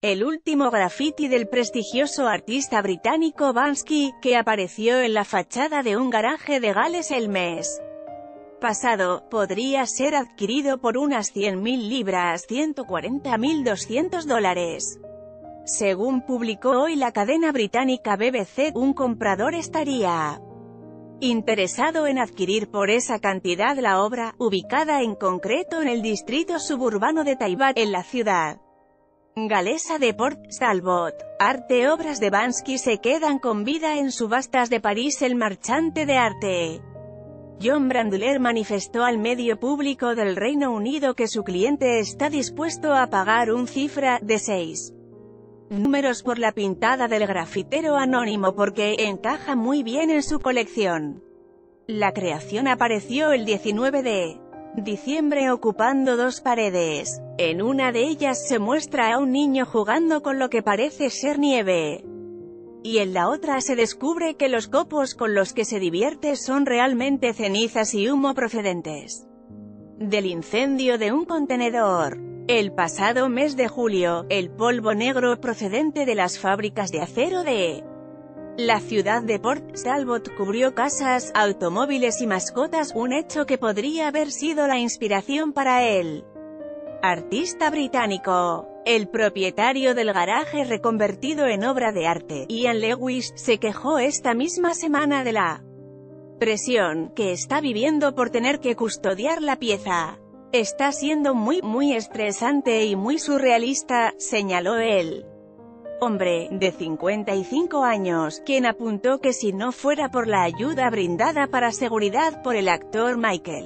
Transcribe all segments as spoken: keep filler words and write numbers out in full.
el último graffiti del prestigioso artista británico Banksy, que apareció en la fachada de un garaje de Gales el mes pasado, podría ser adquirido por unas cien mil libras, ciento cuarenta mil doscientos dólares. Según publicó hoy la cadena británica B B C, un comprador estaría interesado en adquirir por esa cantidad la obra, ubicada en concreto en el distrito suburbano de Taibat, en la ciudad galesa de Port Talbot. Arte. Obras de Banksy se quedan con vida en subastas de París. El marchante de arte John Brandler manifestó al medio público del Reino Unido que su cliente está dispuesto a pagar un cifra de seis números por la pintada del grafitero anónimo porque encaja muy bien en su colección. La creación apareció el diecinueve de diciembre ocupando dos paredes. En una de ellas se muestra a un niño jugando con lo que parece ser nieve, y en la otra se descubre que los copos con los que se divierte son realmente cenizas y humo procedentes del incendio de un contenedor. El pasado mes de julio, el polvo negro procedente de las fábricas de acero de la ciudad de Port Talbot cubrió casas, automóviles y mascotas, un hecho que podría haber sido la inspiración para el artista británico. El propietario del garaje reconvertido en obra de arte, Ian Lewis, se quejó esta misma semana de la presión que está viviendo por tener que custodiar la pieza. Está siendo muy, muy estresante y muy surrealista, señaló el hombre, de cincuenta y cinco años, quien apuntó que si no fuera por la ayuda brindada para seguridad por el actor Michael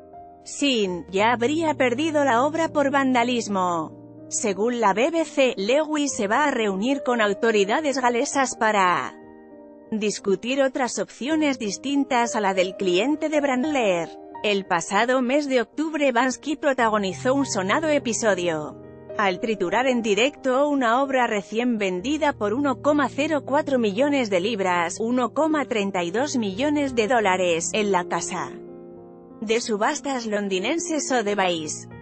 Sheen, ya habría perdido la obra por vandalismo. Según la B B C, Lewis se va a reunir con autoridades galesas para discutir otras opciones distintas a la del cliente de Brandler. El pasado mes de octubre Banksy protagonizó un sonado episodio al triturar en directo una obra recién vendida por uno coma cero cuatro millones de libras, uno coma treinta y dos millones de dólares, en la casa de subastas londinense Sotheby's.